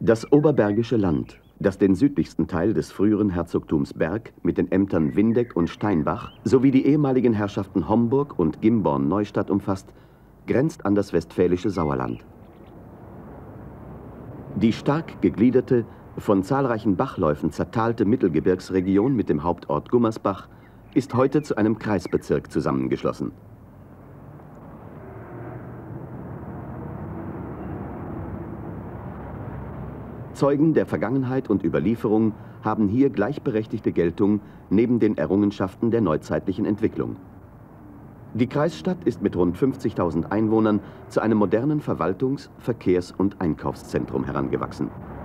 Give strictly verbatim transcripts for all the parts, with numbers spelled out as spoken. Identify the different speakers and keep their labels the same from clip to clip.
Speaker 1: Das Oberbergische Land, das den südlichsten Teil des früheren Herzogtums Berg mit den Ämtern Windeck und Steinbach sowie die ehemaligen Herrschaften Homburg und Gimborn-Neustadt umfasst, grenzt an das westfälische Sauerland. Die stark gegliederte, von zahlreichen Bachläufen zertalte Mittelgebirgsregion mit dem Hauptort Gummersbach ist heute zu einem Kreisbezirk zusammengeschlossen. Zeugen der Vergangenheit und Überlieferung haben hier gleichberechtigte Geltung neben den Errungenschaften der neuzeitlichen Entwicklung. Die Kreisstadt ist mit rund fünfzigtausend Einwohnern zu einem modernen Verwaltungs-, Verkehrs- und Einkaufszentrum herangewachsen.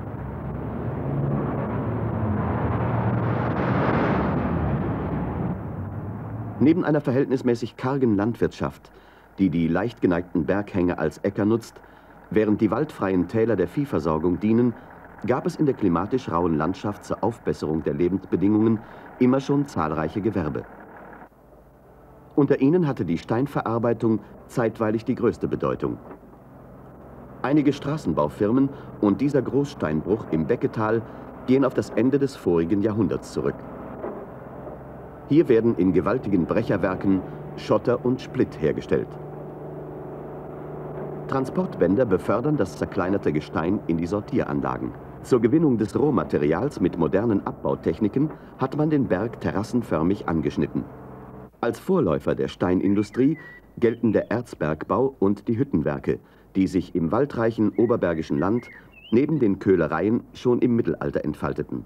Speaker 1: Neben einer verhältnismäßig kargen Landwirtschaft, die die leicht geneigten Berghänge als Äcker nutzt, während die waldfreien Täler der Viehversorgung dienen, gab es in der klimatisch rauen Landschaft zur Aufbesserung der Lebensbedingungen immer schon zahlreiche Gewerbe. Unter ihnen hatte die Steinverarbeitung zeitweilig die größte Bedeutung. Einige Straßenbaufirmen und dieser Großsteinbruch im Becketal gehen auf das Ende des vorigen Jahrhunderts zurück. Hier werden in gewaltigen Brecherwerken Schotter und Splitt hergestellt. Transportbänder befördern das zerkleinerte Gestein in die Sortieranlagen. Zur Gewinnung des Rohmaterials mit modernen Abbautechniken hat man den Berg terrassenförmig angeschnitten. Als Vorläufer der Steinindustrie gelten der Erzbergbau und die Hüttenwerke, die sich im waldreichen Oberbergischen Land neben den Köhlereien schon im Mittelalter entfalteten.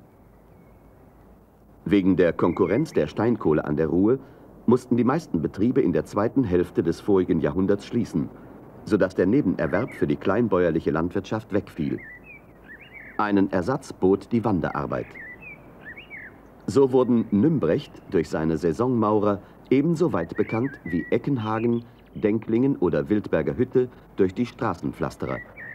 Speaker 1: Wegen der Konkurrenz der Steinkohle an der Ruhr mussten die meisten Betriebe in der zweiten Hälfte des vorigen Jahrhunderts schließen, sodass der Nebenerwerb für die kleinbäuerliche Landwirtschaft wegfiel. Einen Ersatz bot die Wanderarbeit. So wurden Nümbrecht durch seine Saisonmaurer ebenso weit bekannt wie Eckenhagen, Denklingen oder Wildberger Hütte durch die Straßenpflasterer.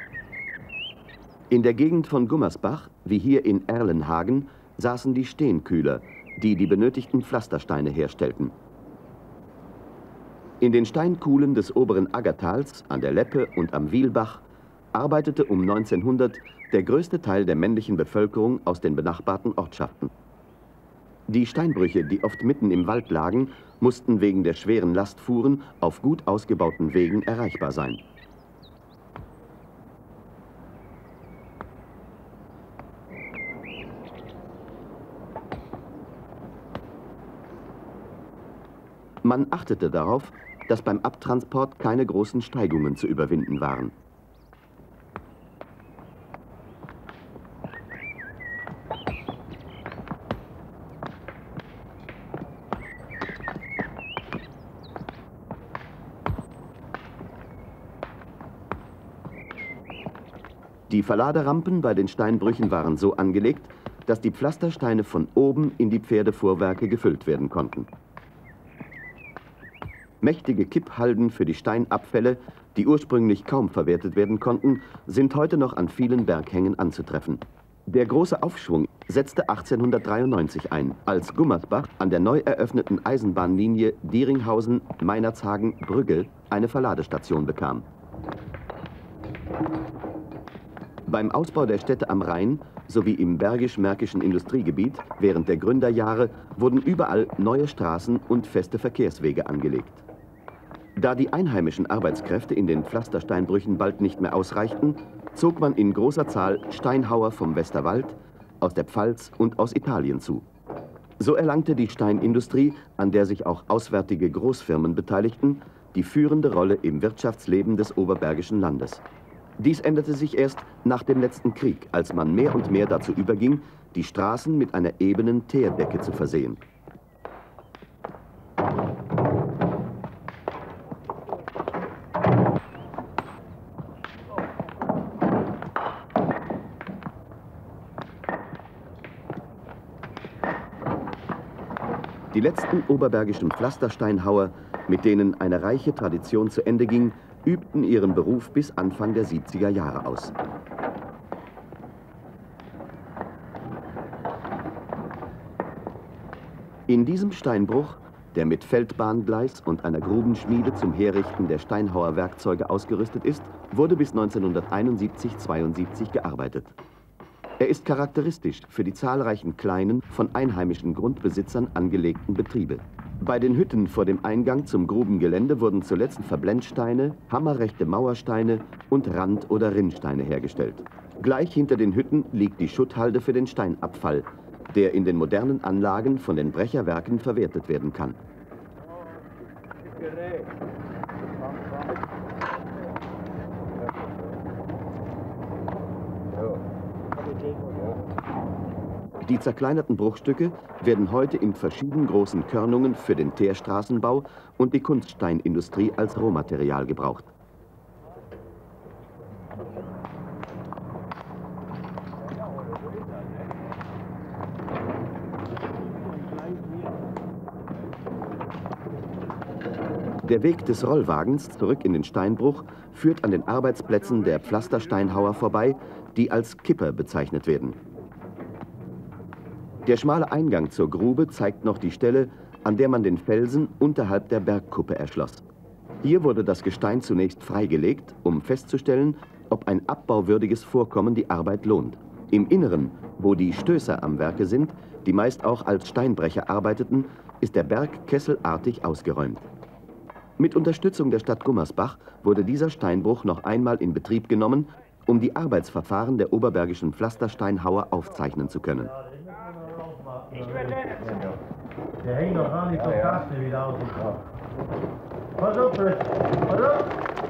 Speaker 1: In der Gegend von Gummersbach, wie hier in Erlenhagen, saßen die Steenkühler, die die benötigten Pflastersteine herstellten. In den Steinkuhlen des oberen Aggertals, an der Leppe und am Wielbach arbeitete um neunzehnhundert der größte Teil der männlichen Bevölkerung aus den benachbarten Ortschaften. Die Steinbrüche, die oft mitten im Wald lagen, mussten wegen der schweren Lastfuhren auf gut ausgebauten Wegen erreichbar sein. Man achtete darauf, dass beim Abtransport keine großen Steigungen zu überwinden waren. Die Verladerampen bei den Steinbrüchen waren so angelegt, dass die Pflastersteine von oben in die Pferdefuhrwerke gefüllt werden konnten. Mächtige Kipphalden für die Steinabfälle, die ursprünglich kaum verwertet werden konnten, sind heute noch an vielen Berghängen anzutreffen. Der große Aufschwung setzte achtzehnhundertdreiundneunzig ein, als Gummersbach an der neu eröffneten Eisenbahnlinie Dieringhausen-Meinerzhagen-Brügge eine Verladestation bekam. Beim Ausbau der Städte am Rhein sowie im bergisch-märkischen Industriegebiet während der Gründerjahre wurden überall neue Straßen und feste Verkehrswege angelegt. Da die einheimischen Arbeitskräfte in den Pflastersteinbrüchen bald nicht mehr ausreichten, zog man in großer Zahl Steinhauer vom Westerwald, aus der Pfalz und aus Italien zu. So erlangte die Steinindustrie, an der sich auch auswärtige Großfirmen beteiligten, die führende Rolle im Wirtschaftsleben des Oberbergischen Landes. Dies änderte sich erst nach dem letzten Krieg, als man mehr und mehr dazu überging, die Straßen mit einer ebenen Teerdecke zu versehen. Die letzten oberbergischen Pflastersteinhauer, mit denen eine reiche Tradition zu Ende ging, übten ihren Beruf bis Anfang der siebziger Jahre aus. In diesem Steinbruch, der mit Feldbahngleis und einer Grubenschmiede zum Herrichten der Steinhauer Werkzeuge ausgerüstet ist, wurde bis neunzehnhunderteinundsiebzig zweiundsiebzig gearbeitet. Er ist charakteristisch für die zahlreichen kleinen, von einheimischen Grundbesitzern angelegten Betriebe. Bei den Hütten vor dem Eingang zum Grubengelände wurden zuletzt Verblendsteine, hammerrechte Mauersteine und Rand- oder Rinnsteine hergestellt. Gleich hinter den Hütten liegt die Schutthalde für den Steinabfall, der in den modernen Anlagen von den Brecherwerken verwertet werden kann. Die zerkleinerten Bruchstücke werden heute in verschieden großen Körnungen für den Teerstraßenbau und die Kunststeinindustrie als Rohmaterial gebraucht. Der Weg des Rollwagens zurück in den Steinbruch führt an den Arbeitsplätzen der Pflastersteinhauer vorbei, die als Kipper bezeichnet werden. Der schmale Eingang zur Grube zeigt noch die Stelle, an der man den Felsen unterhalb der Bergkuppe erschloss. Hier wurde das Gestein zunächst freigelegt, um festzustellen, ob ein abbauwürdiges Vorkommen die Arbeit lohnt. Im Inneren, wo die Stößer am Werke sind, die meist auch als Steinbrecher arbeiteten, ist der Berg kesselartig ausgeräumt. Mit Unterstützung der Stadt Gummersbach wurde dieser Steinbruch noch einmal in Betrieb genommen, um die Arbeitsverfahren der oberbergischen Pflastersteinhauer aufzeichnen zu können.
Speaker 2: Der hängt noch gar nicht so fast wieder aus dem Kopf. Pass auf, Fritz. Pass auf.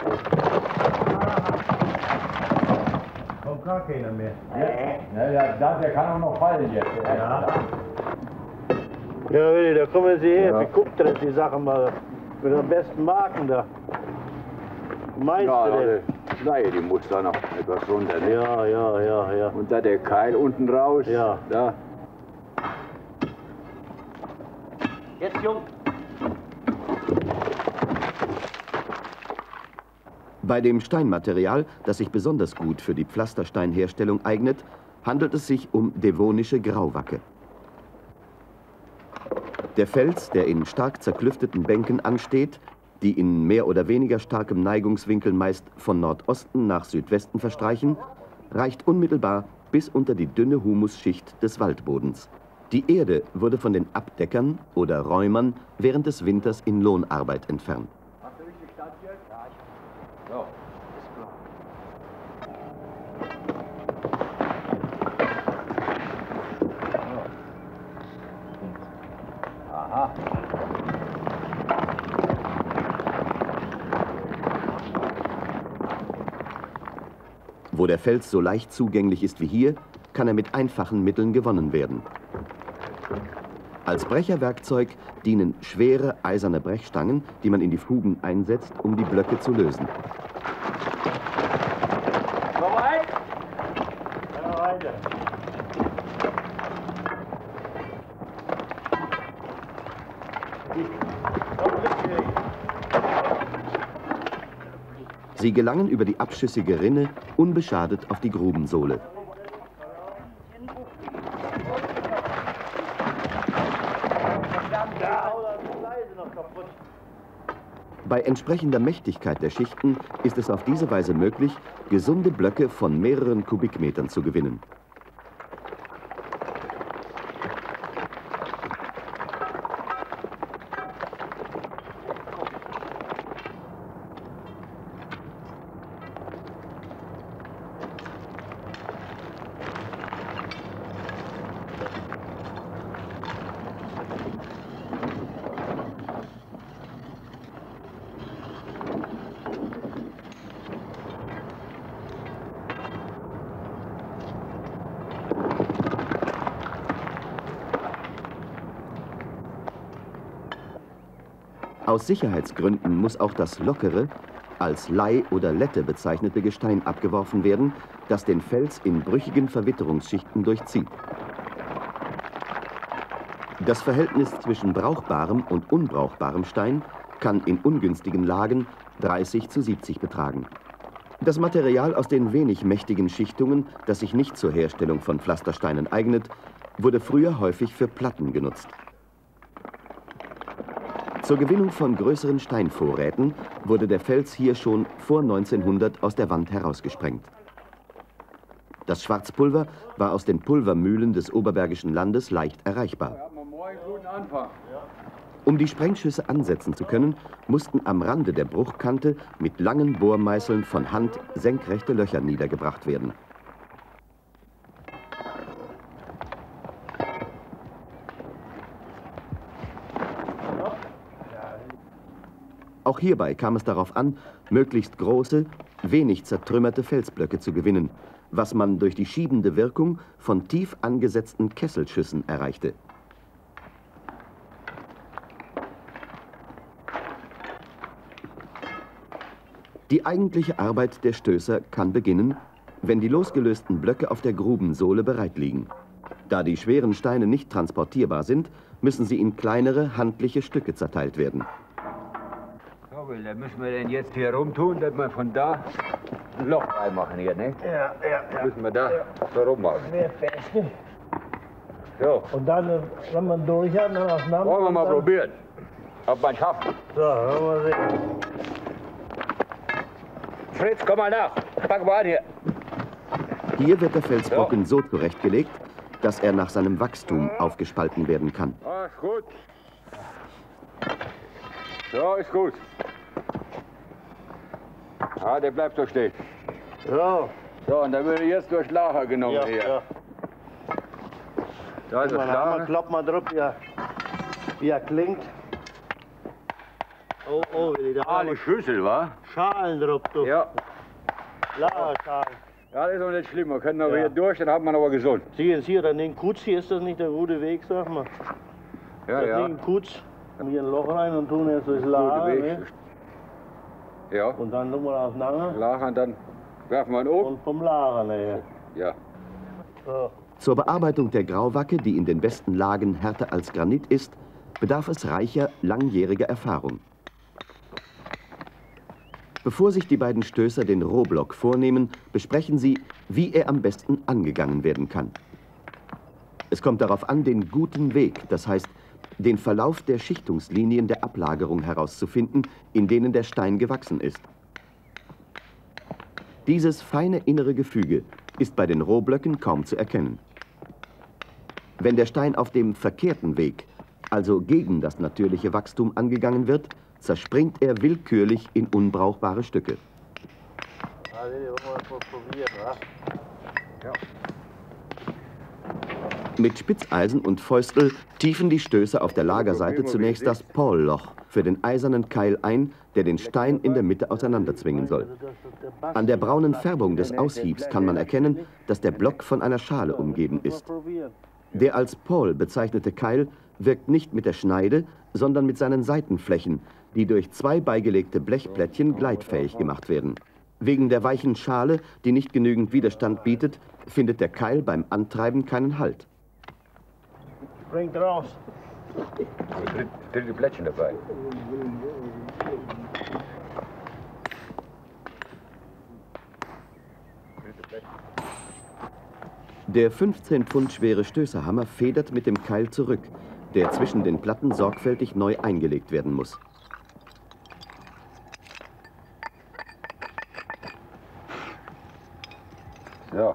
Speaker 2: Kommt gar keiner mehr.
Speaker 3: Ja, ja, ja, der kann auch noch fallen jetzt.
Speaker 2: Ja. Ja, Willi, da kommen Sie her. Ja. Wie guckt ihr die Sache mal mit den besten Marken da? Meinst
Speaker 3: ja,
Speaker 2: du denn?
Speaker 3: Nein, die muss da noch etwas runter. Ne?
Speaker 2: Ja, ja, ja, ja.
Speaker 3: Und da der Keil unten raus.
Speaker 2: Ja.
Speaker 3: Da.
Speaker 2: Jetzt, Jung.
Speaker 1: Bei dem Steinmaterial, das sich besonders gut für die Pflastersteinherstellung eignet, handelt es sich um devonische Grauwacke. Der Fels, der in stark zerklüfteten Bänken ansteht, die in mehr oder weniger starkem Neigungswinkel meist von Nordosten nach Südwesten verstreichen, reicht unmittelbar bis unter die dünne Humusschicht des Waldbodens. Die Erde wurde von den Abdeckern oder Räumern während des Winters in Lohnarbeit entfernt.
Speaker 3: Hast du richtig Stand hier? Ja, ich... So, ist klar. Aha.
Speaker 1: Wo der Fels so leicht zugänglich ist wie hier, kann er mit einfachen Mitteln gewonnen werden. Als Brecherwerkzeug dienen schwere eiserne Brechstangen, die man in die Fugen einsetzt, um die Blöcke zu lösen.
Speaker 2: Soweit? Ja, weiter.
Speaker 1: Sie gelangen über die abschüssige Rinne unbeschadet auf die Grubensohle. Bei entsprechender Mächtigkeit der Schichten ist es auf diese Weise möglich, gesunde Blöcke von mehreren Kubikmetern zu gewinnen. Aus Sicherheitsgründen muss auch das lockere, als Lei oder Lette bezeichnete Gestein abgeworfen werden, das den Fels in brüchigen Verwitterungsschichten durchzieht. Das Verhältnis zwischen brauchbarem und unbrauchbarem Stein kann in ungünstigen Lagen dreißig zu siebzig betragen. Das Material aus den wenig mächtigen Schichtungen, das sich nicht zur Herstellung von Pflastersteinen eignet, wurde früher häufig für Platten genutzt. Zur Gewinnung von größeren Steinvorräten wurde der Fels hier schon vor neunzehnhundert aus der Wand herausgesprengt. Das Schwarzpulver war aus den Pulvermühlen des Oberbergischen Landes leicht erreichbar. Um die Sprengschüsse ansetzen zu können, mussten am Rande der Bruchkante mit langen Bohrmeißeln von Hand senkrechte Löcher niedergebracht werden. Auch hierbei kam es darauf an, möglichst große, wenig zertrümmerte Felsblöcke zu gewinnen, was man durch die schiebende Wirkung von tief angesetzten Kesselschüssen erreichte. Die eigentliche Arbeit der Stößer kann beginnen, wenn die losgelösten Blöcke auf der Grubensohle bereit liegen. Da die schweren Steine nicht transportierbar sind, müssen sie in kleinere, handliche Stücke zerteilt werden.
Speaker 3: So, da müssen wir denn jetzt hier rumtun, dass wir von da ein Loch reinmachen hier, ne?
Speaker 2: Ja, ja, ja.
Speaker 3: Müssen wir da so rummachen.
Speaker 2: Mehr fest, ne?
Speaker 3: So,
Speaker 2: Und dann, wenn man durch hat, dann auseinander.
Speaker 3: wollen wir mal
Speaker 2: dann...
Speaker 3: probieren, ob wir es schaffen.
Speaker 2: So, wollen wir sehen.
Speaker 3: Fritz, komm mal nach. Pack mal an hier.
Speaker 1: Hier wird der Felsbrocken so zurechtgelegt, dass er nach seinem Wachstum aufgespalten werden kann.
Speaker 3: Ah, ist gut. So, ist gut. Ah, der bleibt so stehen.
Speaker 2: So.
Speaker 3: So, und dann wird er jetzt durch Lacher genommen
Speaker 2: Ja,
Speaker 3: hier.
Speaker 2: ja.
Speaker 3: Da ist das
Speaker 2: Man hat mal,
Speaker 3: Lacher.
Speaker 2: kloppt mal drauf, wie er, wie er klingt. Oh, oh, da
Speaker 3: Ah,
Speaker 2: haben
Speaker 3: die
Speaker 2: wir
Speaker 3: Schüssel, wa?
Speaker 2: Schalen drauf, du.
Speaker 3: Ja.
Speaker 2: Lagerschalen.
Speaker 3: Ja, das ist doch nicht schlimm. Wir können aber
Speaker 2: Ja.
Speaker 3: hier durch, dann hat man aber gesund.
Speaker 2: Sie jetzt hier, dann den Kutz, hier ist das nicht der gute Weg, sag mal.
Speaker 3: Ja,
Speaker 2: das
Speaker 3: ja.
Speaker 2: nicht ein Kutz, dann hier ein Loch rein und tun jetzt das
Speaker 3: Gute
Speaker 2: Lager,
Speaker 3: Weg.
Speaker 2: ne?
Speaker 3: Ja.
Speaker 2: Und dann tun wir auseinander
Speaker 3: Lacher, dann werfen wir ihn um.
Speaker 2: und vom Lager nachher.
Speaker 3: Ja.
Speaker 2: So.
Speaker 1: Zur Bearbeitung der Grauwacke, die in den besten Lagen härter als Granit ist, bedarf es reicher, langjähriger Erfahrung. Bevor sich die beiden Stößer den Rohblock vornehmen, besprechen sie, wie er am besten angegangen werden kann. Es kommt darauf an, den guten Weg, das heißt, den Verlauf der Schichtungslinien der Ablagerung herauszufinden, in denen der Stein gewachsen ist. Dieses feine innere Gefüge ist bei den Rohblöcken kaum zu erkennen. Wenn der Stein auf dem verkehrten Weg, also gegen das natürliche Wachstum angegangen wird, zerspringt er willkürlich in unbrauchbare Stücke.
Speaker 2: Also, wollen wir das mal probieren, wa?
Speaker 3: Ja.
Speaker 1: Mit Spitzeisen und Fäustel tiefen die Stößer auf der Lagerseite zunächst das Paul-Loch für den eisernen Keil ein, der den Stein in der Mitte auseinanderzwingen soll. An der braunen Färbung des Aushiebs kann man erkennen, dass der Block von einer Schale umgeben ist. Der als Paul bezeichnete Keil wirkt nicht mit der Schneide, sondern mit seinen Seitenflächen, die durch zwei beigelegte Blechplättchen gleitfähig gemacht werden. Wegen der weichen Schale, die nicht genügend Widerstand bietet, findet der Keil beim Antreiben keinen Halt.
Speaker 2: Springt raus.
Speaker 3: Dritte, dritte Plättchen dabei.
Speaker 1: Der fünfzehn Pfund schwere Stößerhammer federt mit dem Keil zurück, der zwischen den Platten sorgfältig neu eingelegt werden muss.
Speaker 3: So.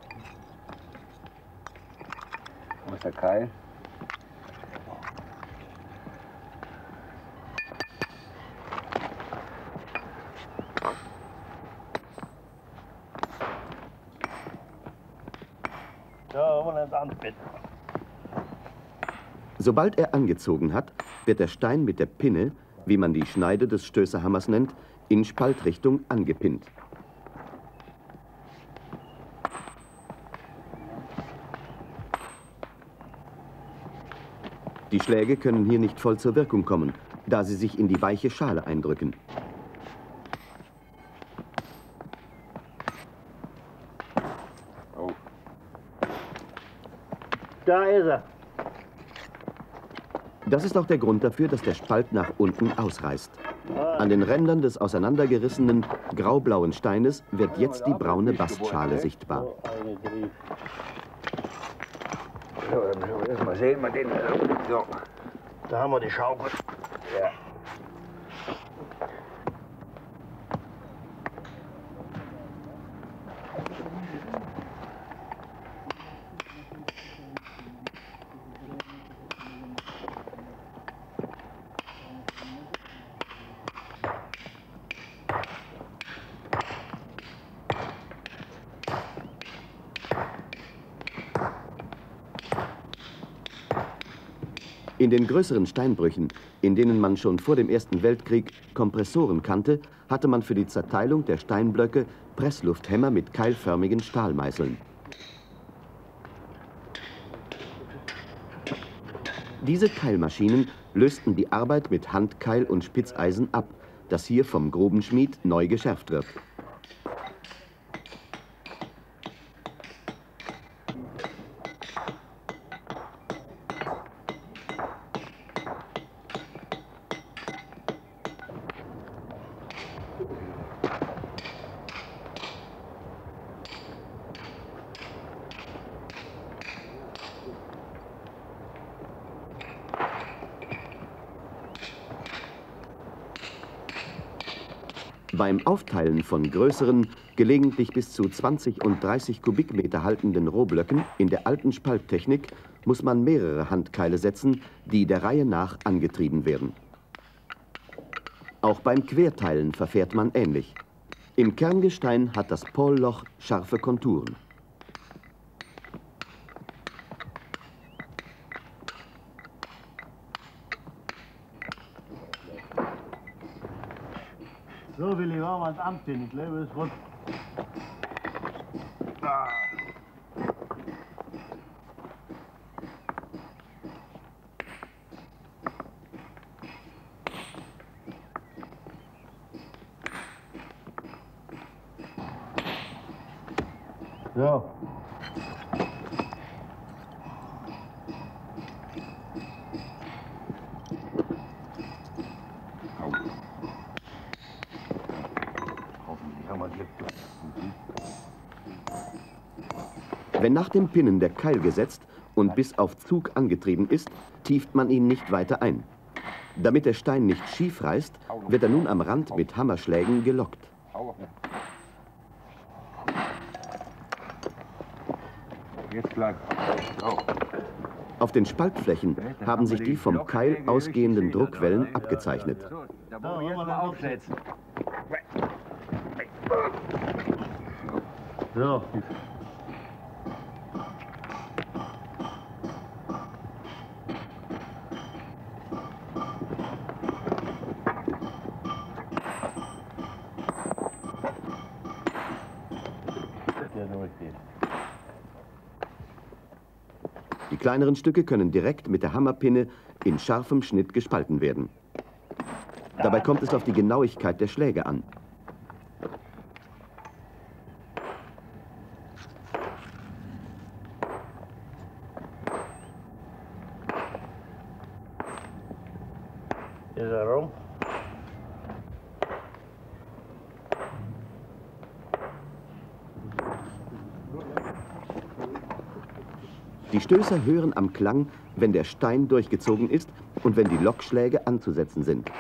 Speaker 3: Wo ist der Keil?
Speaker 2: Ja, wollen wir das anbinden.
Speaker 1: Sobald er angezogen hat, wird der Stein mit der Pinne, wie man die Schneide des Stößerhammers nennt, in Spaltrichtung angepinnt. Die Schläge können hier nicht voll zur Wirkung kommen, da sie sich in die weiche Schale eindrücken.
Speaker 3: Oh.
Speaker 2: Da ist er.
Speaker 1: Das ist auch der Grund dafür, dass der Spalt nach unten ausreißt. An den Rändern des auseinandergerissenen graublauen Steines wird jetzt die braune Bastschale sichtbar.
Speaker 2: So eine Grief.
Speaker 3: So, dann müssen wir erst mal sehen, mal den. So.
Speaker 2: Da haben wir die Schaukel.
Speaker 3: Ja.
Speaker 1: In den größeren Steinbrüchen, in denen man schon vor dem Ersten Weltkrieg Kompressoren kannte, hatte man für die Zerteilung der Steinblöcke Presslufthämmer mit keilförmigen Stahlmeißeln. Diese Keilmaschinen lösten die Arbeit mit Handkeil und Spitzeisen ab, das hier vom Grubenschmied neu geschärft wird. Beim Aufteilen von größeren, gelegentlich bis zu zwanzig und dreißig Kubikmeter haltenden Rohblöcken in der alten Spalttechnik muss man mehrere Handkeile setzen, die der Reihe nach angetrieben werden. Auch beim Querteilen verfährt man ähnlich. Im Kerngestein hat das Paulloch scharfe Konturen.
Speaker 2: So will ich auch mal ans Amt hin. Ich glaube, es wird. Ah. So.
Speaker 1: Wenn nach dem Pinnen der Keil gesetzt und bis auf Zug angetrieben ist, tieft man ihn nicht weiter ein. Damit der Stein nicht schief reißt, wird er nun am Rand mit Hammerschlägen gelockt.
Speaker 3: Jetzt bleib. So.
Speaker 1: Auf den Spaltflächen haben sich die vom Keil ausgehenden Druckwellen abgezeichnet.
Speaker 3: So, da wollen wir jetzt mal aufsetzen.
Speaker 2: So.
Speaker 1: Die kleineren Stücke können direkt mit der Hammerpinne in scharfem Schnitt gespalten werden. Dabei kommt es auf die Genauigkeit der Schläge an.
Speaker 2: Ist er rum?
Speaker 1: Die Stößer hören am Klang, wenn der Stein durchgezogen ist und wenn die Lockschläge anzusetzen sind.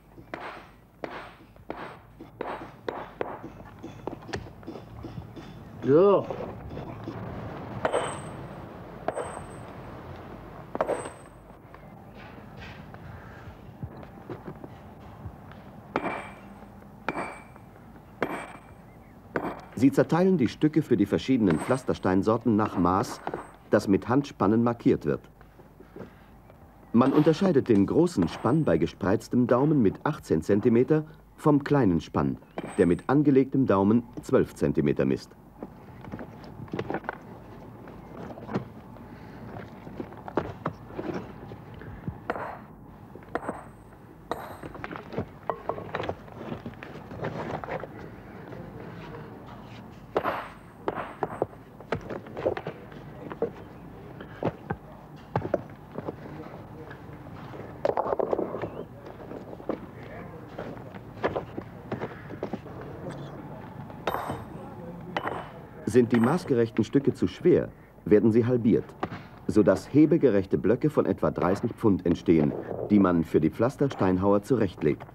Speaker 2: So.
Speaker 1: Sie zerteilen die Stücke für die verschiedenen Pflastersteinsorten nach Maß, das mit Handspannen markiert wird. Man unterscheidet den großen Spann bei gespreiztem Daumen mit achtzehn Zentimeter vom kleinen Spann, der mit angelegtem Daumen zwölf Zentimeter misst. Sind die maßgerechten Stücke zu schwer, werden sie halbiert, sodass hebegerechte Blöcke von etwa dreißig Pfund entstehen, die man für die Pflastersteinhauer zurechtlegt.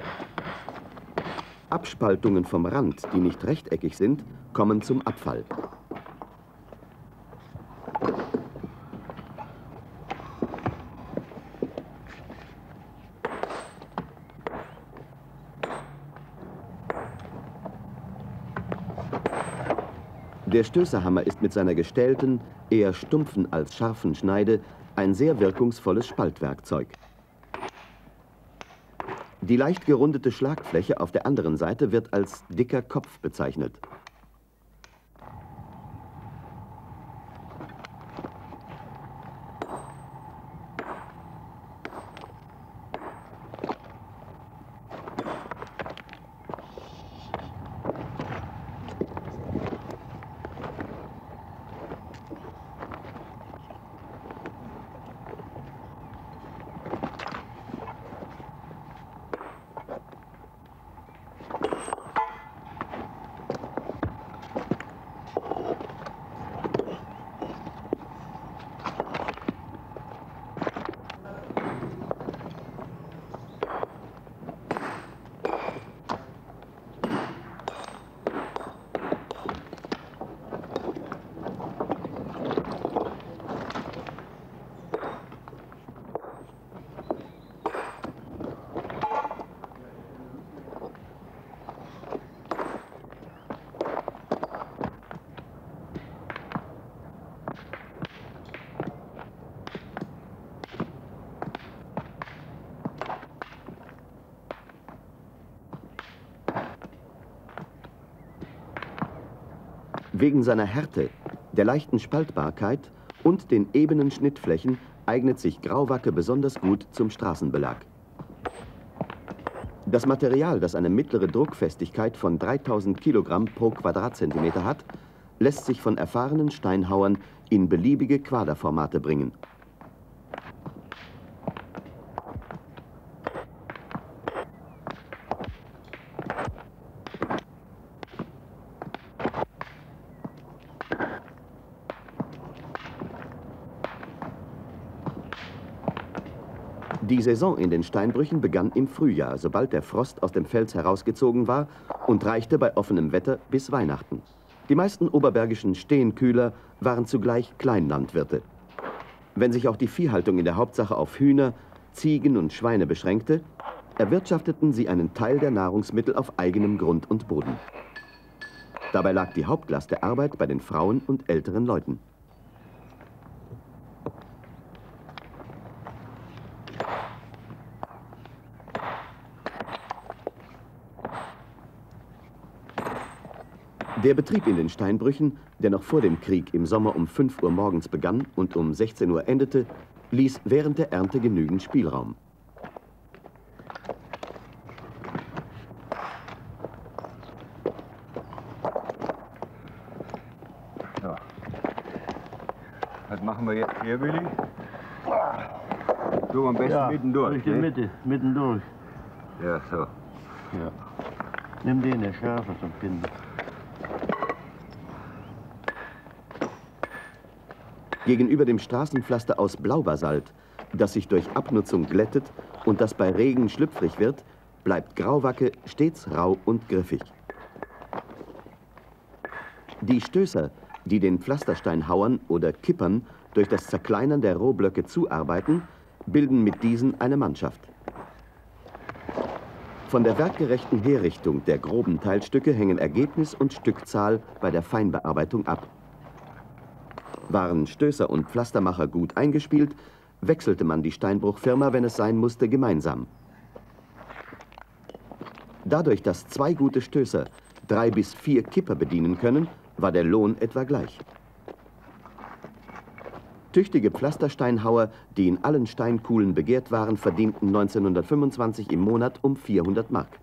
Speaker 1: Abspaltungen vom Rand, die nicht rechteckig sind, kommen zum Abfall. Der Stößerhammer ist mit seiner gestellten, eher stumpfen als scharfen Schneide ein sehr wirkungsvolles Spaltwerkzeug. Die leicht gerundete Schlagfläche auf der anderen Seite wird als dicker Kopf bezeichnet. Wegen seiner Härte, der leichten Spaltbarkeit und den ebenen Schnittflächen eignet sich Grauwacke besonders gut zum Straßenbelag. Das Material, das eine mittlere Druckfestigkeit von dreitausend Kilogramm pro Quadratzentimeter hat, lässt sich von erfahrenen Steinhauern in beliebige Quaderformate bringen. Die Saison in den Steinbrüchen begann im Frühjahr, sobald der Frost aus dem Fels herausgezogen war und reichte bei offenem Wetter bis Weihnachten. Die meisten oberbergischen Steenkühler waren zugleich Kleinlandwirte. Wenn sich auch die Viehhaltung in der Hauptsache auf Hühner, Ziegen und Schweine beschränkte, erwirtschafteten sie einen Teil der Nahrungsmittel auf eigenem Grund und Boden. Dabei lag die Hauptlast der Arbeit bei den Frauen und älteren Leuten. Der Betrieb in den Steinbrüchen, der noch vor dem Krieg im Sommer um fünf Uhr morgens begann und um sechzehn Uhr endete, ließ während der Ernte genügend Spielraum.
Speaker 3: So. Was machen wir jetzt hier, Willi? Du am besten
Speaker 2: Ja,
Speaker 3: mittendurch.
Speaker 2: durch die
Speaker 3: Ne?
Speaker 2: Mitte, mittendurch.
Speaker 3: Ja, so.
Speaker 2: Ja. Nimm den, der schärfer zum Binden.
Speaker 1: Gegenüber dem Straßenpflaster aus Blaubasalt, das sich durch Abnutzung glättet und das bei Regen schlüpfrig wird, bleibt Grauwacke stets rau und griffig. Die Stößer, die den Pflastersteinhauern oder Kippern durch das Zerkleinern der Rohblöcke zuarbeiten, bilden mit diesen eine Mannschaft. Von der werkgerechten Herrichtung der groben Teilstücke hängen Ergebnis und Stückzahl bei der Feinbearbeitung ab. Waren Stößer und Pflastermacher gut eingespielt, wechselte man die Steinbruchfirma, wenn es sein musste, gemeinsam. Dadurch, dass zwei gute Stößer drei bis vier Kipper bedienen können, war der Lohn etwa gleich. Tüchtige Pflastersteinhauer, die in allen Steinkuhlen begehrt waren, verdienten neunzehnhundertfünfundzwanzig im Monat um vierhundert Mark.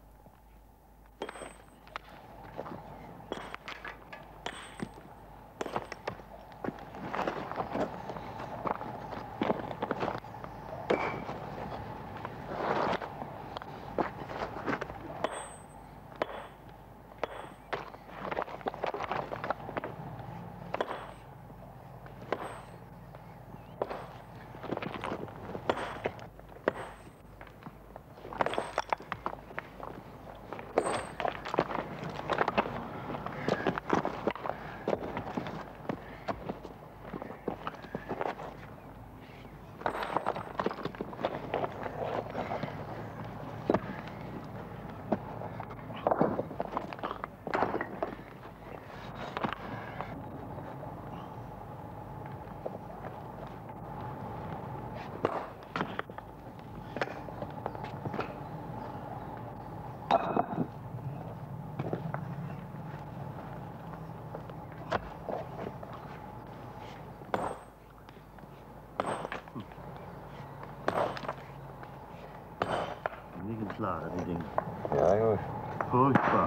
Speaker 2: Nicht ins Lager, die Dinge.
Speaker 3: Ja, gut.
Speaker 2: Furchtbar.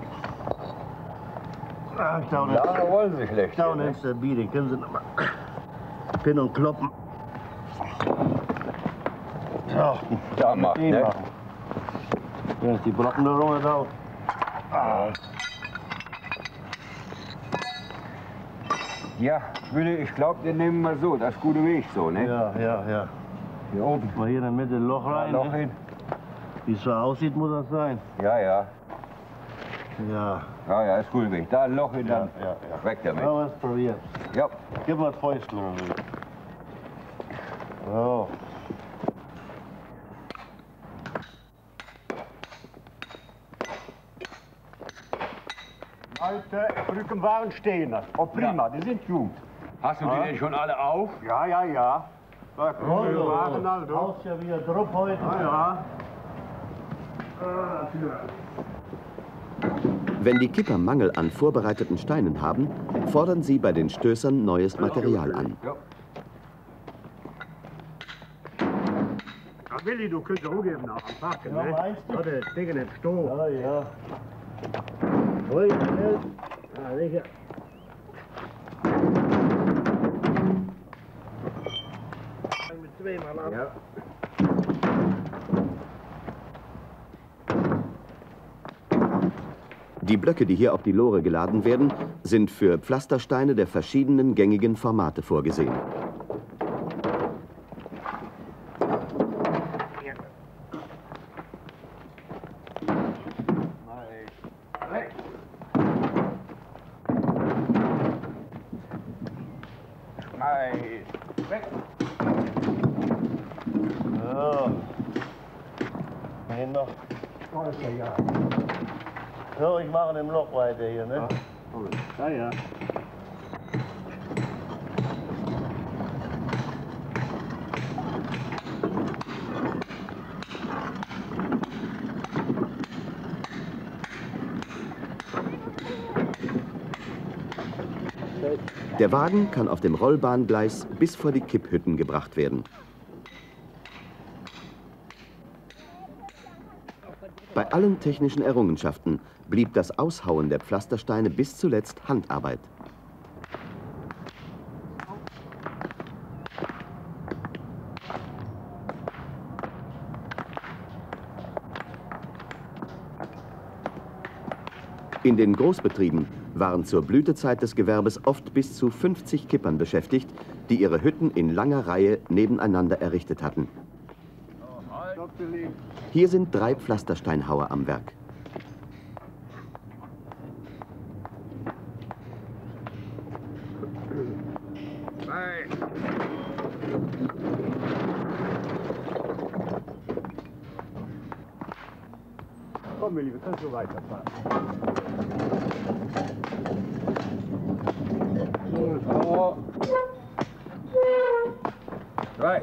Speaker 2: Ah, ich glaube,
Speaker 3: Lager wollen sie schlecht.
Speaker 2: ich glaube, nicht stabil. Den können sie nochmal pinnen und kloppen. Ja,
Speaker 3: Da macht, ne?
Speaker 2: machen. Ja, ist die Brocken da rum da. Ah.
Speaker 3: Ja, Willi, ich glaube, den nehmen wir so. Das ist gute Weg so, ne?
Speaker 2: Ja, ja, ja.
Speaker 3: Hier oben.
Speaker 2: Mal hier in der Mitte ein Loch rein.
Speaker 3: Loch
Speaker 2: Ne?
Speaker 3: hin.
Speaker 2: Wie es so aussieht, muss das sein.
Speaker 3: Ja, ja.
Speaker 2: Ja.
Speaker 3: Ja, ja, ist gut Weg. Da ein Loch hin, dann
Speaker 2: Ja, ja, ja.
Speaker 3: weg damit.
Speaker 2: Ja, was probiert.
Speaker 3: Ja.
Speaker 2: Gib mal das Fäustchen. So.
Speaker 4: Alte Brücken waren stehen. Oh prima, die sind gut.
Speaker 3: Hast du die denn schon alle auf?
Speaker 4: Ja, ja, ja. Da kommen wir waren also.
Speaker 2: Haust ja wieder Druck heute.
Speaker 4: Ah,
Speaker 1: Wenn die Kipper Mangel an vorbereiteten Steinen haben, fordern sie bei den Stößern neues Material an.
Speaker 3: Ja.
Speaker 4: ja. Willi, du könntest auch eben nach am Packen,
Speaker 2: Ja,
Speaker 4: ne?
Speaker 2: meinst du?
Speaker 4: Oder Dinge im Stroh.
Speaker 2: Ja, ja. Ruhig, schnell. Ja, sicher. Mit zweimal ab.
Speaker 3: Ja.
Speaker 1: Die Blöcke, die hier auf die Lore geladen werden, sind für Pflastersteine der verschiedenen gängigen Formate vorgesehen.
Speaker 2: So. Hier noch. So, ich mache im Loch weiter hier, ne?
Speaker 4: Ja, ja.
Speaker 1: Der Wagen kann auf dem Rollbahngleis bis vor die Kipphütten gebracht werden. Bei allen technischen Errungenschaften blieb das Aushauen der Pflastersteine bis zuletzt Handarbeit. In den Großbetrieben waren zur Blütezeit des Gewerbes oft bis zu fünfzig Kippern beschäftigt, die ihre Hütten in langer Reihe nebeneinander errichtet hatten. Hier sind drei Pflastersteinhauer am Werk.
Speaker 4: Komm, Willi, wir können so weiterfahren.
Speaker 3: So. Drei.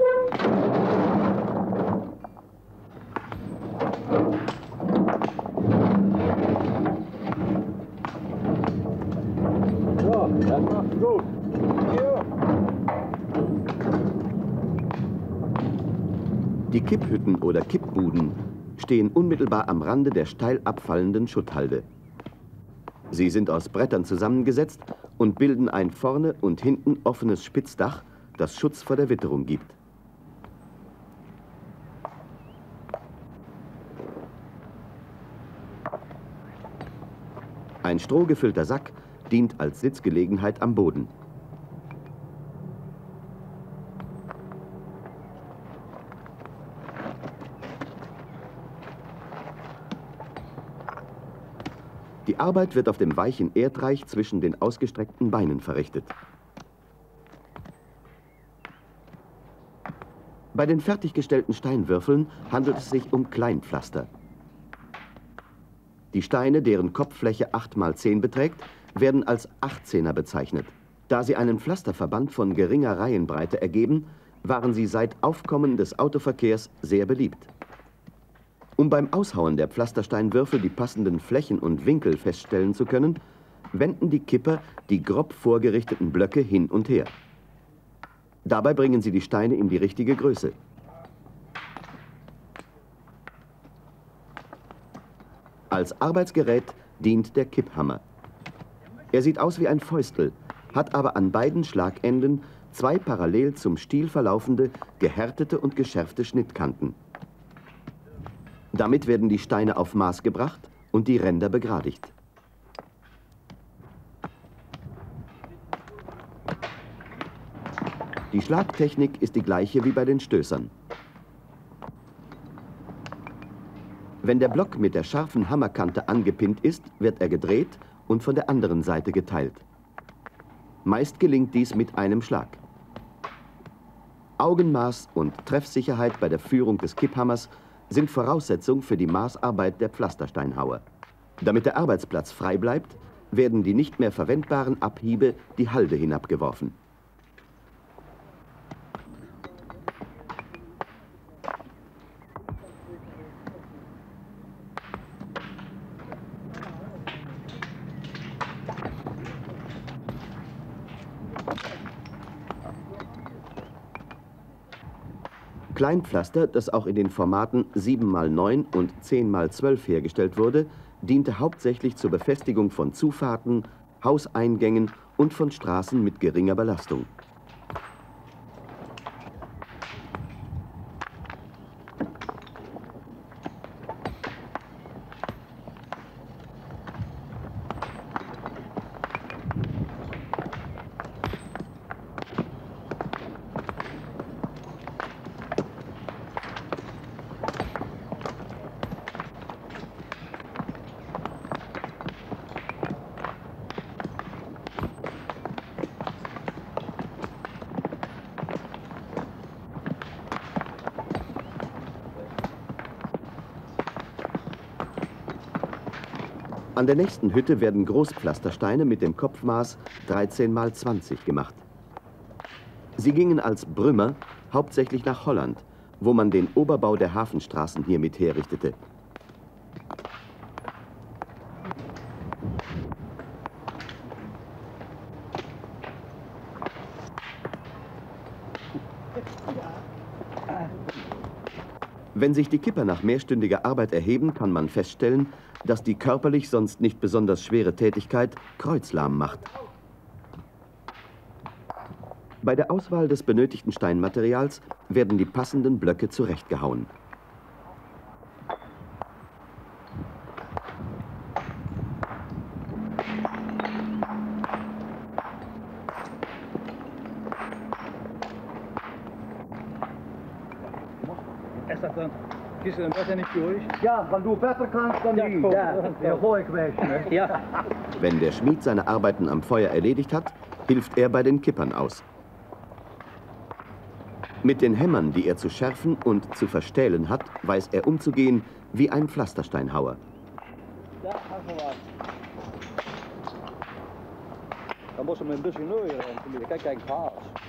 Speaker 4: So, das macht's gut. Ja.
Speaker 1: Die Kipphütten oder Kippbuden stehen unmittelbar am Rande der steil abfallenden Schutthalde. Sie sind aus Brettern zusammengesetzt und bilden ein vorne und hinten offenes Spitzdach, das Schutz vor der Witterung gibt. Ein strohgefüllter Sack dient als Sitzgelegenheit am Boden. Die Arbeit wird auf dem weichen Erdreich zwischen den ausgestreckten Beinen verrichtet. Bei den fertiggestellten Steinwürfeln handelt es sich um Kleinpflaster. Die Steine, deren Kopffläche acht mal zehn beträgt, werden als Achtzehner bezeichnet. Da sie einen Pflasterverband von geringer Reihenbreite ergeben, waren sie seit Aufkommen des Autoverkehrs sehr beliebt. Um beim Aushauen der Pflastersteinwürfel die passenden Flächen und Winkel feststellen zu können, wenden die Kipper die grob vorgerichteten Blöcke hin und her. Dabei bringen sie die Steine in die richtige Größe. Als Arbeitsgerät dient der Kipphammer. Er sieht aus wie ein Fäustel, hat aber an beiden Schlagenden zwei parallel zum Stiel verlaufende, gehärtete und geschärfte Schnittkanten. Damit werden die Steine auf Maß gebracht und die Ränder begradigt. Die Schlagtechnik ist die gleiche wie bei den Stößern. Wenn der Block mit der scharfen Hammerkante angepinnt ist, wird er gedreht und von der anderen Seite geteilt. Meist gelingt dies mit einem Schlag. Augenmaß und Treffsicherheit bei der Führung des Kipphammers sind Voraussetzung für die Maßarbeit der Pflastersteinhauer. Damit der Arbeitsplatz frei bleibt, werden die nicht mehr verwendbaren Abhiebe die Halde hinabgeworfen. Kleinpflaster, das auch in den Formaten sieben mal neun und zehn mal zwölf hergestellt wurde, diente hauptsächlich zur Befestigung von Zufahrten, Hauseingängen und von Straßen mit geringer Belastung. An der nächsten Hütte werden Großpflastersteine mit dem Kopfmaß dreizehn mal zwanzig gemacht. Sie gingen als Brümmer hauptsächlich nach Holland, wo man den Oberbau der Hafenstraßen hier mit herrichtete. Wenn sich die Kipper nach mehrstündiger Arbeit erheben, kann man feststellen, dass die körperlich sonst nicht besonders schwere Tätigkeit kreuzlahm macht. Bei der Auswahl des benötigten Steinmaterials werden die passenden Blöcke zurechtgehauen.
Speaker 5: Ist das dann, gehst du dann besser nicht durch?
Speaker 4: Ja, weil du besser kannst dann
Speaker 5: Ja,
Speaker 4: die.
Speaker 5: voll.
Speaker 4: Ja, der Volk weg. Ne?
Speaker 5: Ja.
Speaker 1: Wenn der Schmied seine Arbeiten am Feuer erledigt hat, hilft er bei den Kippern aus. Mit den Hämmern, die er zu schärfen und zu verstählen hat, weiß er umzugehen wie ein Pflastersteinhauer.
Speaker 5: Ja, hast du was. Dan moest hem een busje neuren en toen kijk, kijk, haas.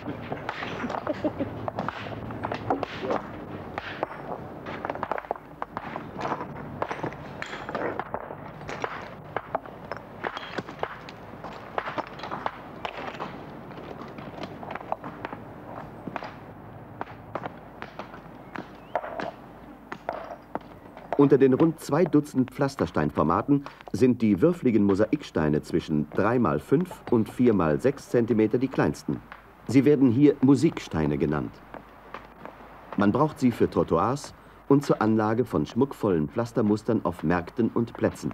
Speaker 1: Unter den rund zwei Dutzend Pflastersteinformaten sind die würfligen Mosaiksteine zwischen drei mal fünf und vier mal sechs Zentimeter die kleinsten. Sie werden hier Musiksteine genannt. Man braucht sie für Trottoirs und zur Anlage von schmuckvollen Pflastermustern auf Märkten und Plätzen.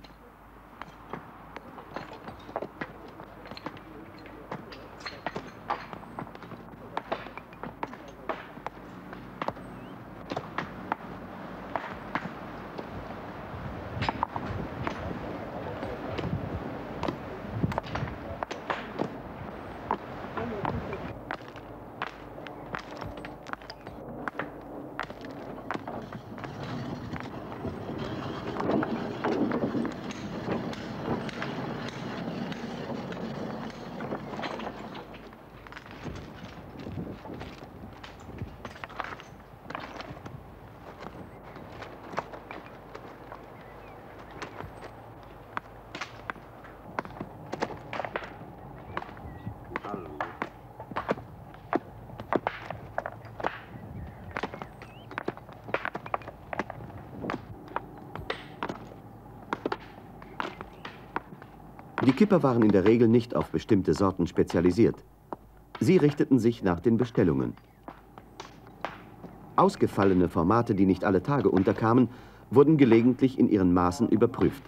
Speaker 1: Die Kipper waren in der Regel nicht auf bestimmte Sorten spezialisiert. Sie richteten sich nach den Bestellungen. Ausgefallene Formate, die nicht alle Tage unterkamen, wurden gelegentlich in ihren Maßen überprüft.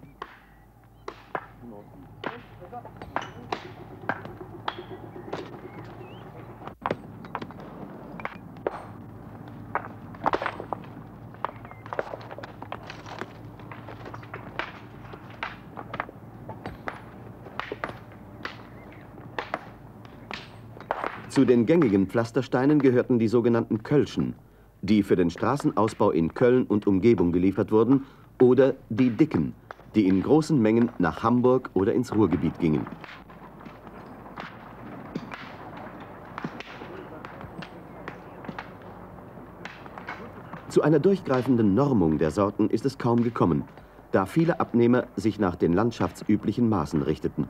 Speaker 1: Zu den gängigen Pflastersteinen gehörten die sogenannten Kölschen, die für den Straßenausbau in Köln und Umgebung geliefert wurden, oder die Dicken, die in großen Mengen nach Hamburg oder ins Ruhrgebiet gingen. Zu einer durchgreifenden Normung der Sorten ist es kaum gekommen, da viele Abnehmer sich nach den landschaftsüblichen Maßen richteten.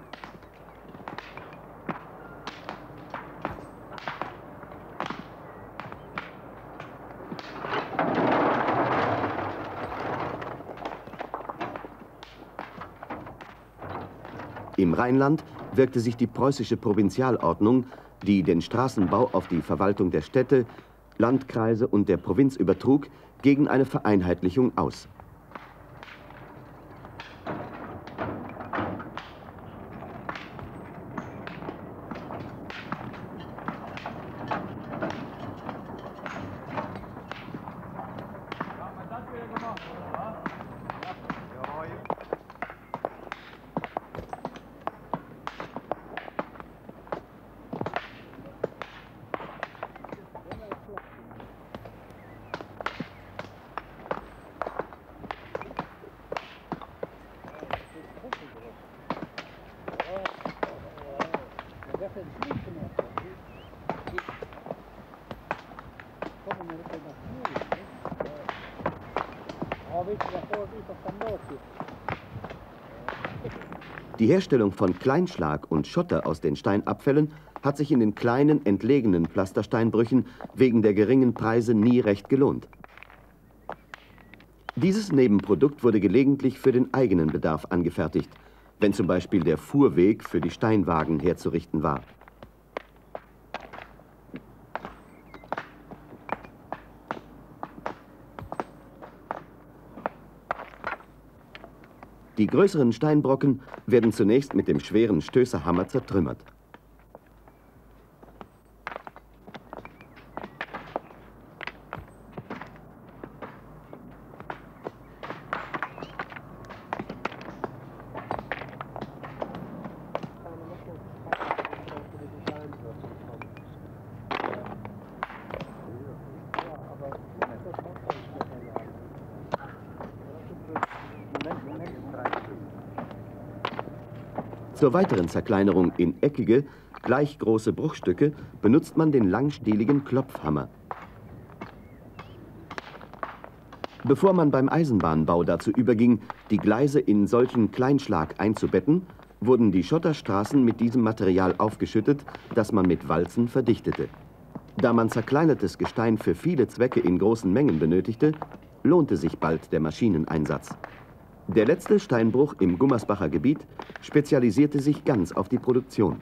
Speaker 1: Im Rheinland wirkte sich die preußische Provinzialordnung, die den Straßenbau auf die Verwaltung der Städte, Landkreise und der Provinz übertrug, gegen eine Vereinheitlichung aus. Die Herstellung von Kleinschlag und Schotter aus den Steinabfällen hat sich in den kleinen, entlegenen Pflastersteinbrüchen wegen der geringen Preise nie recht gelohnt. Dieses Nebenprodukt wurde gelegentlich für den eigenen Bedarf angefertigt, wenn zum Beispiel der Fuhrweg für die Steinwagen herzurichten war. Die größeren Steinbrocken werden zunächst mit dem schweren Stößerhammer zertrümmert. Zur weiteren Zerkleinerung in eckige, gleich große Bruchstücke benutzt man den langstieligen Klopfhammer. Bevor man beim Eisenbahnbau dazu überging, die Gleise in solchen Kleinschlag einzubetten, wurden die Schotterstraßen mit diesem Material aufgeschüttet, das man mit Walzen verdichtete. Da man zerkleinertes Gestein für viele Zwecke in großen Mengen benötigte, lohnte sich bald der Maschineneinsatz. Der letzte Steinbruch im Gummersbacher Gebiet spezialisierte sich ganz auf die Produktion.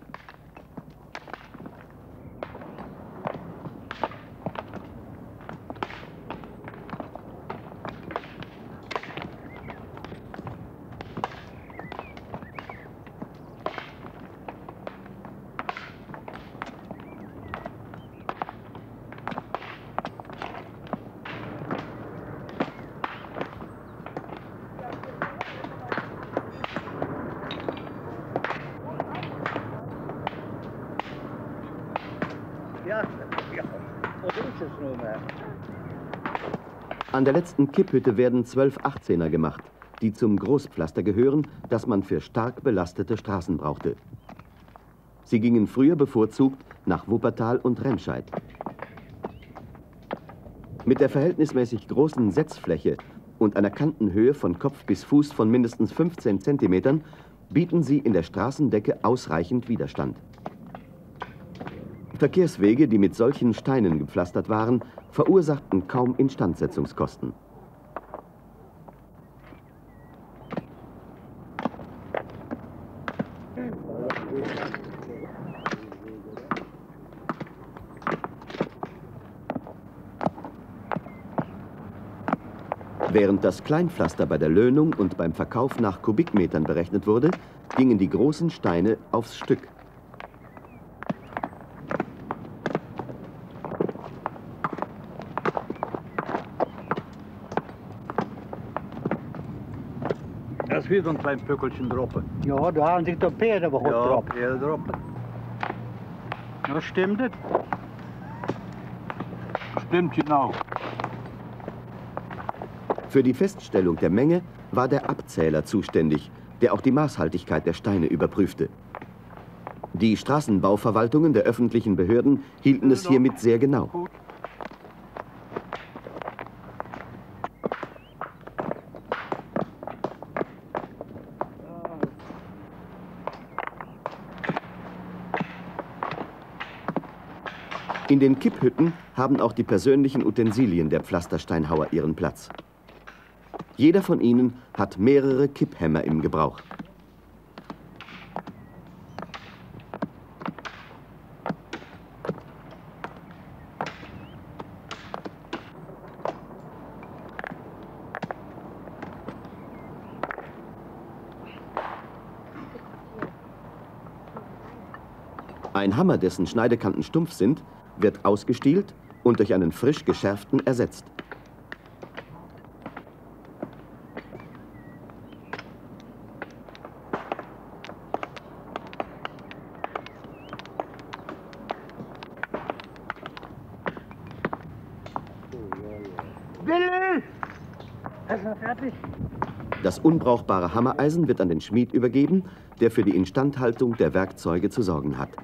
Speaker 1: An der letzten Kipphütte werden zwölf Achtzehner gemacht, die zum Großpflaster gehören, das man für stark belastete Straßen brauchte. Sie gingen früher bevorzugt nach Wuppertal und Remscheid. Mit der verhältnismäßig großen Setzfläche und einer Kantenhöhe von Kopf bis Fuß von mindestens fünfzehn Zentimetern bieten sie in der Straßendecke ausreichend Widerstand. Verkehrswege, die mit solchen Steinen gepflastert waren, verursachten kaum Instandsetzungskosten. Während das Kleinpflaster bei der Löhnung und beim Verkauf nach Kubikmetern berechnet wurde, gingen die großen Steine aufs Stück.
Speaker 5: Das ist wieder ein kleines Pöckelchen drauf.
Speaker 2: Ja, da haben sich die Pferde aber
Speaker 5: Ja,
Speaker 2: drauf.
Speaker 5: Pferde drauf.
Speaker 2: Ja, stimmt das?
Speaker 4: Stimmt genau.
Speaker 1: Für die Feststellung der Menge war der Abzähler zuständig, der auch die Maßhaltigkeit der Steine überprüfte. Die Straßenbauverwaltungen der öffentlichen Behörden hielten es hiermit sehr genau. In den Kipphütten haben auch die persönlichen Utensilien der Pflastersteinhauer ihren Platz. Jeder von ihnen hat mehrere Kipphämmer im Gebrauch. Ein Hammer, dessen Schneidekanten stumpf sind, wird ausgestielt und durch einen frisch geschärften ersetzt.
Speaker 2: Willi! Ist er fertig?
Speaker 1: Das unbrauchbare Hammereisen wird an den Schmied übergeben, der für die Instandhaltung der Werkzeuge zu sorgen hat.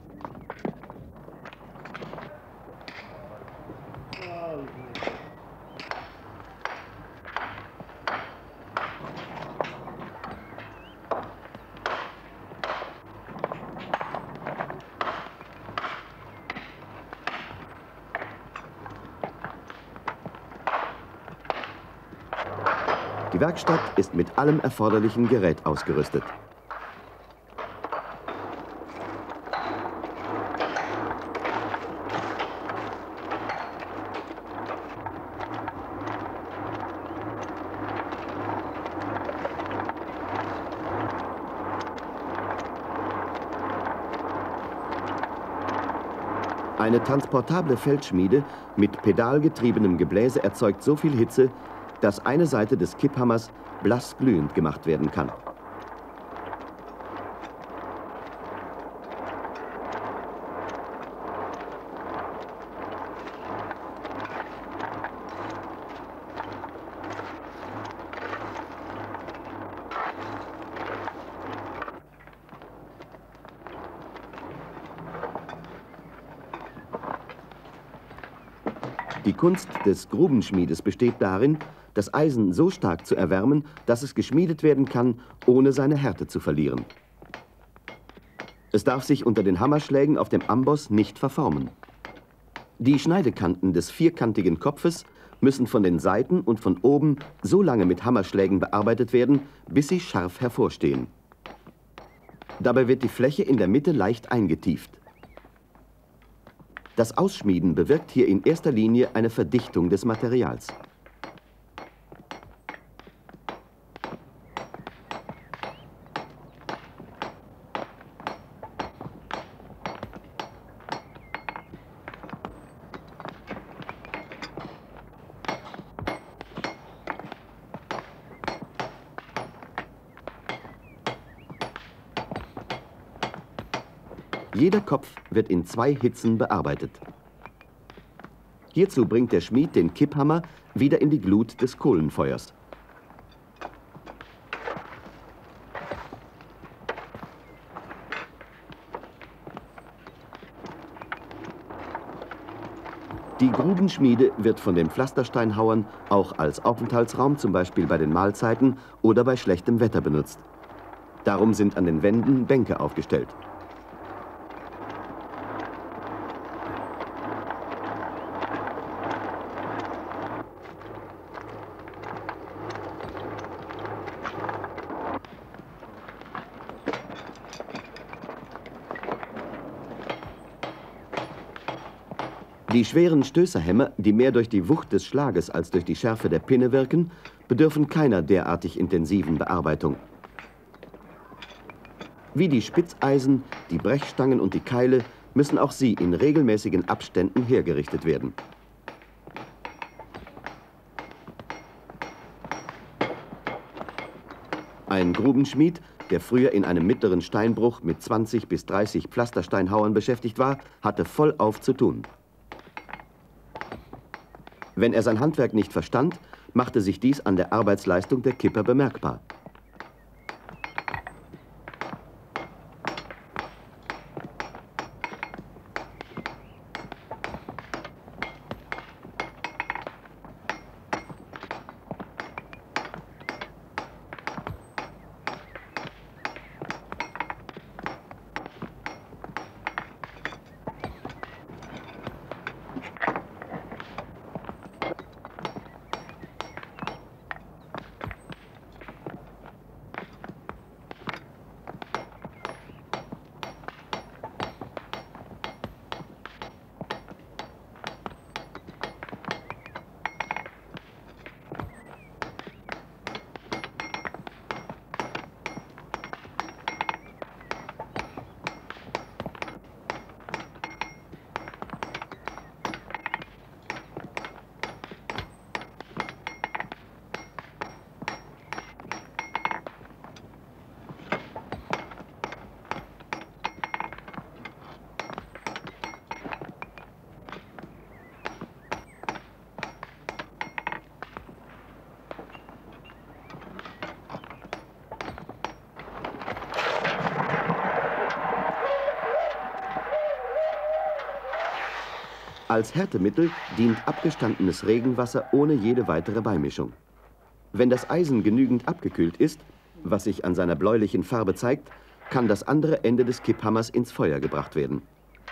Speaker 1: Die Werkstatt ist mit allem erforderlichen Gerät ausgerüstet. Eine transportable Feldschmiede mit pedalgetriebenem Gebläse erzeugt so viel Hitze, dass eine Seite des Kipphammers blassglühend gemacht werden kann. Die Kunst des Grubenschmiedes besteht darin, das Eisen so stark zu erwärmen, dass es geschmiedet werden kann, ohne seine Härte zu verlieren. Es darf sich unter den Hammerschlägen auf dem Amboss nicht verformen. Die Schneidekanten des vierkantigen Kopfes müssen von den Seiten und von oben so lange mit Hammerschlägen bearbeitet werden, bis sie scharf hervorstehen. Dabei wird die Fläche in der Mitte leicht eingetieft. Das Ausschmieden bewirkt hier in erster Linie eine Verdichtung des Materials. Jeder Kopf wird in zwei Hitzen bearbeitet. Hierzu bringt der Schmied den Kipphammer wieder in die Glut des Kohlenfeuers. Die Grubenschmiede wird von den Pflastersteinhauern auch als Aufenthaltsraum, zum Beispiel bei den Mahlzeiten oder bei schlechtem Wetter benutzt. Darum sind an den Wänden Bänke aufgestellt. Die schweren Stößerhämmer, die mehr durch die Wucht des Schlages als durch die Schärfe der Pinne wirken, bedürfen keiner derartig intensiven Bearbeitung. Wie die Spitzeisen, die Brechstangen und die Keile müssen auch sie in regelmäßigen Abständen hergerichtet werden. Ein Grubenschmied, der früher in einem mittleren Steinbruch mit zwanzig bis dreißig Pflastersteinhauern beschäftigt war, hatte vollauf zu tun. Wenn er sein Handwerk nicht verstand, machte sich dies an der Arbeitsleistung der Kipper bemerkbar. Als Härtemittel dient abgestandenes Regenwasser ohne jede weitere Beimischung. Wenn das Eisen genügend abgekühlt ist, was sich an seiner bläulichen Farbe zeigt, kann das andere Ende des Kipphammers ins Feuer gebracht werden.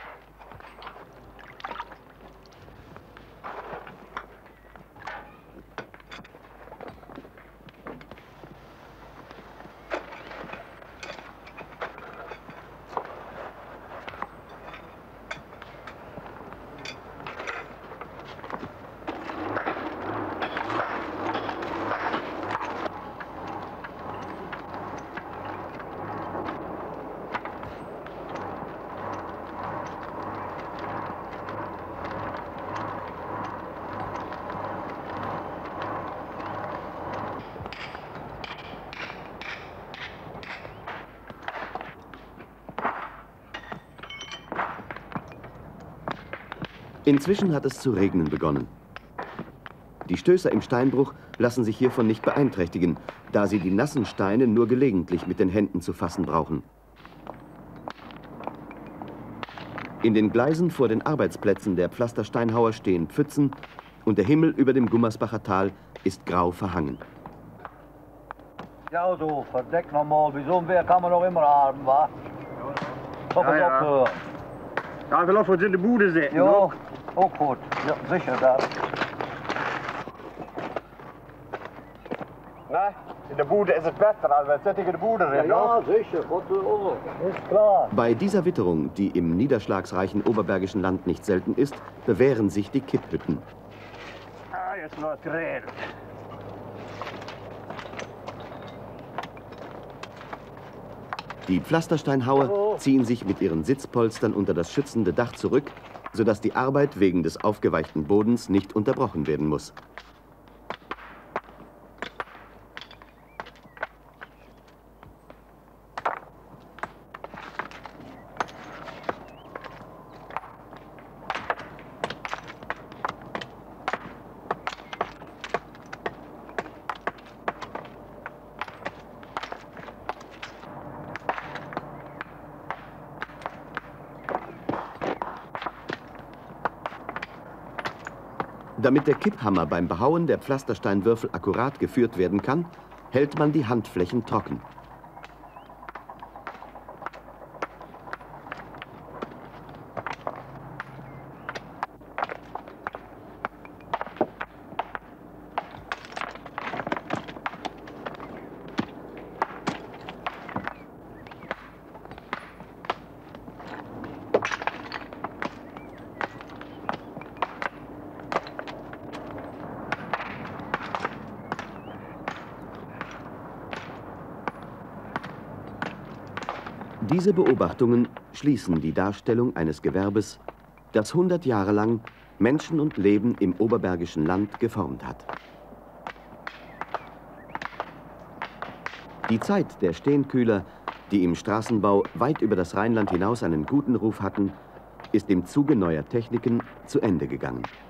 Speaker 1: Inzwischen hat es zu regnen begonnen. Die Stößer im Steinbruch lassen sich hiervon nicht beeinträchtigen, da sie die nassen Steine nur gelegentlich mit den Händen zu fassen brauchen. In den Gleisen vor den Arbeitsplätzen der Pflastersteinhauer stehen Pfützen und der Himmel über dem Gummersbacher Tal ist grau verhangen.
Speaker 5: Ja, so verdeckt nochmal, wie so ein Wehr kann man doch immer haben, wa? Doch
Speaker 4: Ja, ja.
Speaker 5: aufhören.
Speaker 4: Ja, wir lassen uns in die Bude setzen.
Speaker 5: Ja,
Speaker 4: ne?
Speaker 5: auch gut. Ja, sicher das.
Speaker 4: Na, in der Bude ist es besser, als wenn es in der Bude
Speaker 5: Ja,
Speaker 4: ist.
Speaker 5: ja, sicher, Gott sei Dank. Ist klar.
Speaker 1: Bei dieser Witterung, die im niederschlagsreichen oberbergischen Land nicht selten ist, bewähren sich die Kipphütten.
Speaker 4: Ah, jetzt läuft Reden.
Speaker 1: Die Pflastersteinhauer ziehen sich mit ihren Sitzpolstern unter das schützende Dach zurück, sodass die Arbeit wegen des aufgeweichten Bodens nicht unterbrochen werden muss. Damit der Kipphammer beim Behauen der Pflastersteinwürfel akkurat geführt werden kann, hält man die Handflächen trocken. Diese Beobachtungen schließen die Darstellung eines Gewerbes, das hundert Jahre lang Menschen und Leben im oberbergischen Land geformt hat. Die Zeit der Stehnkühler, die im Straßenbau weit über das Rheinland hinaus einen guten Ruf hatten, ist im Zuge neuer Techniken zu Ende gegangen.